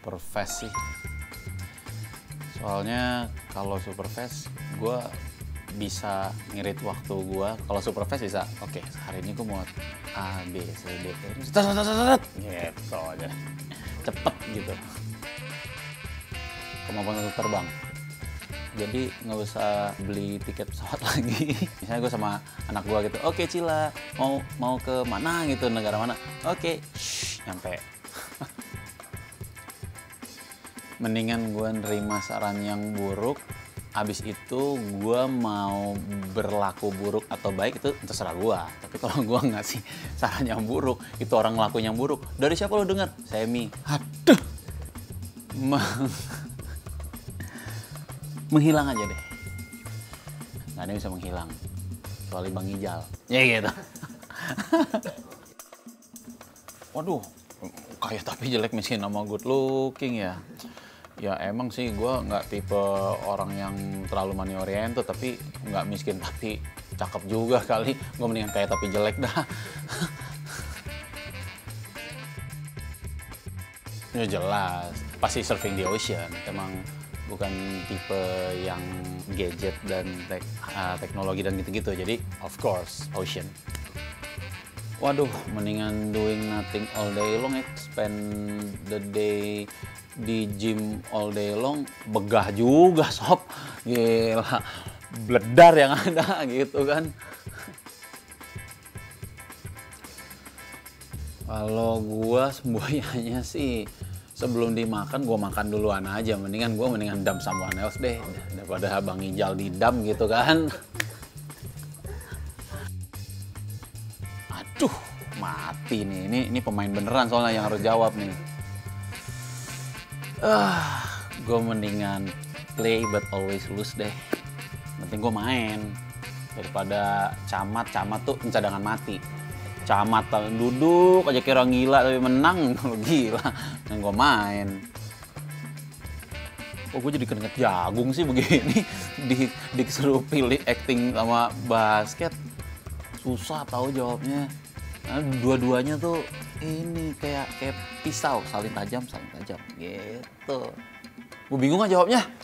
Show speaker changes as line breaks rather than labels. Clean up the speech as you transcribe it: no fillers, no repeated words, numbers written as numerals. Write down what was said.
super fast sih. Soalnya kalau super fast gue bisa ngirit waktu gue. Kalau super fast bisa, oke, hari ini gue mau A, B, C, D, E, gitu aja. Cepet gitu. Kemampuan untuk terbang. Jadi nggak usah beli tiket pesawat lagi. Misalnya gue sama anak gue gitu, oke Cila, mau ke mana gitu, negara mana? Oke, nyampe. Mendingan gue nerima saran yang buruk, abis itu gue mau berlaku buruk atau baik itu terserah gue. Tapi kalau gue ngasih saran yang buruk, itu orang ngelakuin yang buruk. Dari siapa lo dengar? Semi. Aduh. Menghilang aja deh. Nggak ada yang bisa menghilang. Kecuali Bang Ijal. Ya gitu. Waduh, kayak tapi jelek miskin sama good looking ya. Ya emang sih gue nggak tipe orang yang terlalu money oriented, tapi nggak miskin tapi cakep juga kali. Gue mendingan kayak tapi jelek dah. Ya jelas, pasti surfing the ocean. Emang bukan tipe yang gadget dan teknologi dan gitu-gitu. Jadi of course ocean. Waduh, mendingan doing nothing all day long, spend the day di gym all day long, begah juga sob, gila, bledar yang ada gitu kan. Kalau gua semboyannya sih sebelum dimakan gua makan duluan aja, mendingan dump someone else deh daripada Bang Ijal di dump gitu kan. Aduh, mati nih, ini pemain beneran soalnya yang harus jawab nih. Gue mendingan play but always lose deh. Penting gue main daripada camat tuh pencadangan mati. Camat duduk aja kira gila tapi menang kalau gila. Dan gue main. Oh, gue jadi keringet jagung sih begini. Disuruh pilih acting sama basket. Susah tahu jawabnya. Nah, dua-duanya tuh ini kayak pisau, saling tajam gitu. Gue bingung aja jawabnya.